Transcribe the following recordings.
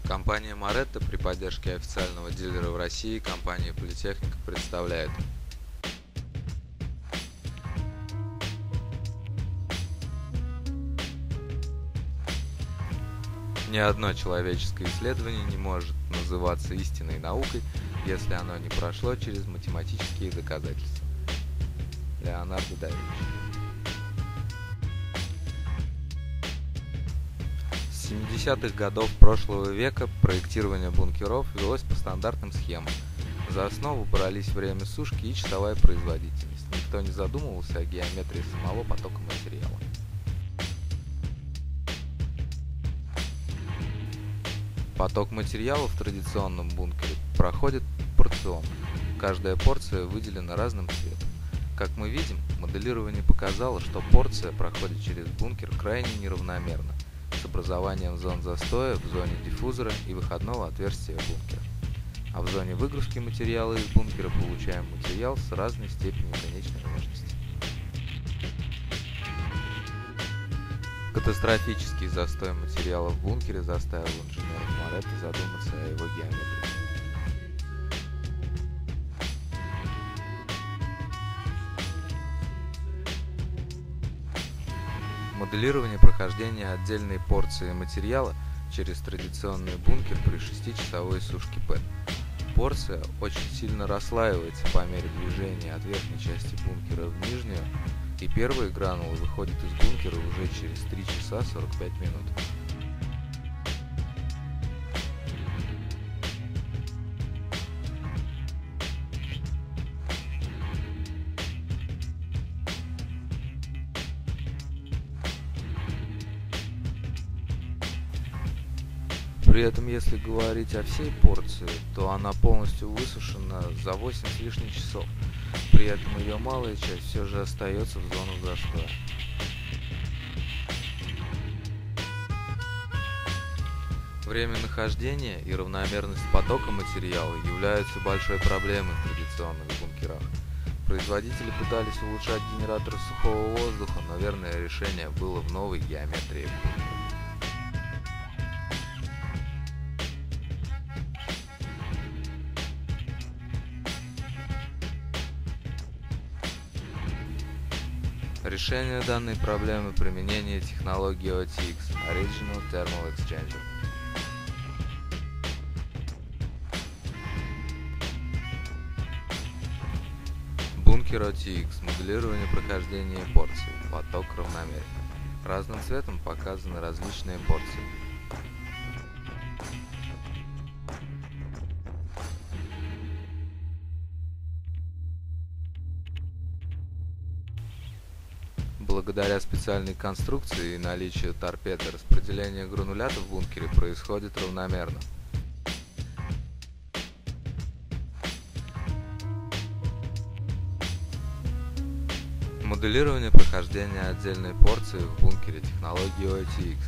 Компания Moretto при поддержке официального дилера в России компании Политехника представляет. Ни одно человеческое исследование не может называться истинной наукой, если оно не прошло через математические доказательства. Леонардо да Винчи. С 70-х годов прошлого века проектирование бункеров велось по стандартным схемам. За основу брались время сушки и часовая производительность. Никто не задумывался о геометрии самого потока материала. Поток материала в традиционном бункере проходит порционно. Каждая порция выделена разным цветом. Как мы видим, моделирование показало, что порция проходит через бункер крайне неравномерно, с образованием зон застоя в зоне диффузора и выходного отверстия бункера. А в зоне выгрузки материала из бункера получаем материал с разной степенью конечной мощности. Катастрофический застой материала в бункере заставил инженеров Moretto задуматься о его геометрии. Моделирование прохождения отдельной порции материала через традиционный бункер при 6-часовой сушке ПЭТ. Порция очень сильно расслаивается по мере движения от верхней части бункера в нижнюю, и первые гранулы выходят из бункера уже через 3 часа 45 минут. При этом, если говорить о всей порции, то она полностью высушена за 8 с лишним часов. При этом ее малая часть все же остается в зону застоя. Время нахождения и равномерность потока материала являются большой проблемой в традиционных бункерах. Производители пытались улучшать генераторы сухого воздуха, но верное решение было в новой геометрии бункера. Решение данной проблемы – применение технологии OTX – Original Thermal Exchanger. Бункер OTX – моделирование прохождения порций, поток равномерен. Разным цветом показаны различные порции. Благодаря специальной конструкции и наличию торпеды распределение гранулята в бункере происходит равномерно. Моделирование прохождения отдельной порции в бункере технологии OTX.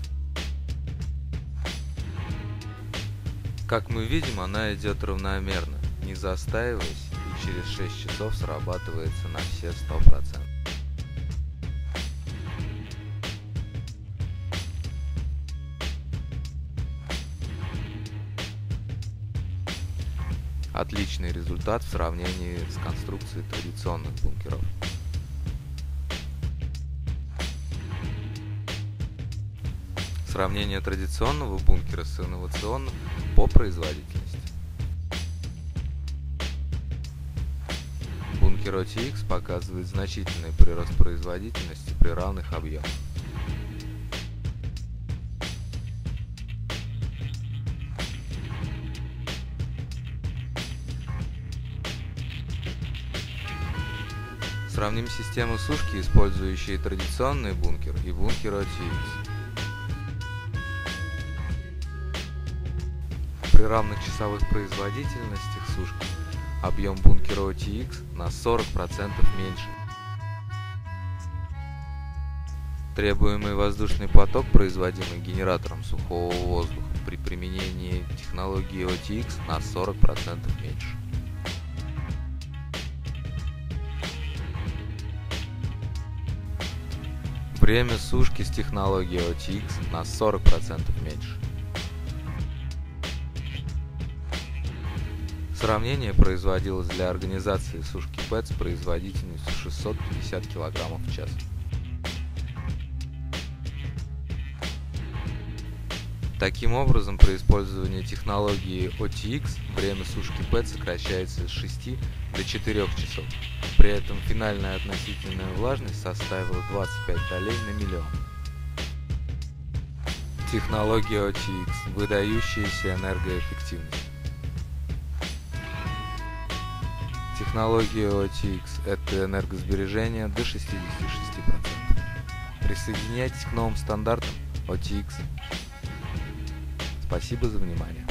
Как мы видим, она идет равномерно, не застаиваясь, и через 6 часов срабатывается на все 100%. Отличный результат в сравнении с конструкцией традиционных бункеров. Сравнение традиционного бункера с инновационным по производительности. Бункер OTX показывает значительный прирост производительности при равных объемах. Сравним систему сушки, использующие традиционный бункер, и бункер OTX. При равных часовых производительностях сушки объем бункера OTX на 40% меньше. Требуемый воздушный поток, производимый генератором сухого воздуха, при применении технологии OTX на 40% меньше. Время сушки с технологией OTX на 40% меньше. Сравнение производилось для организации сушки ПЭТ с производительностью 650 кг в час. Таким образом, при использовании технологии OTX время сушки ПЭТ сокращается с 6 до 4 часов. При этом финальная относительная влажность составила 25 долей на миллион. Технология OTX – выдающаяся энергоэффективность. Технология OTX – это энергосбережение до 66%. Присоединяйтесь к новым стандартам OTX. Спасибо за внимание.